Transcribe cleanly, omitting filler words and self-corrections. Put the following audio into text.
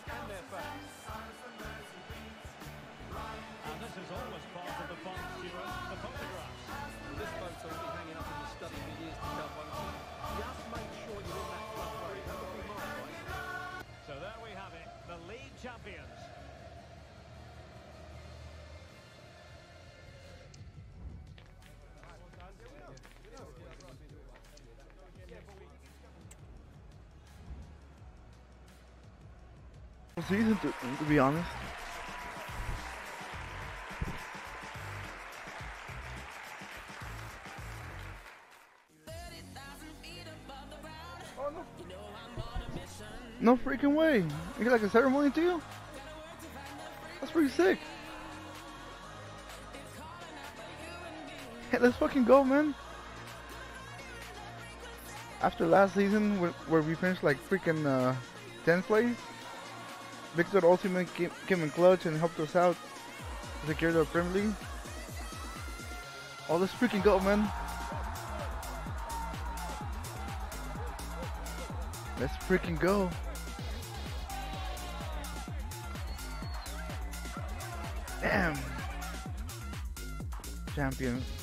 and their fans. And this is always part of the fun, Stuart, the photographs. Well, this photo will be hanging up in the study for years to come, won't it? Just make sure you're in that front row. That would be my advice. So there we have it, the league champions. Season to be honest. Oh, no freaking way! You got like a ceremony too? That's pretty sick. Hey, let's fucking go, man. After last season, where we finished like freaking 10th place, Victor Osimhen came in clutch and helped us out to secure the Premier League. Oh, let's freaking go, man. Let's freaking go. Damn. Champions.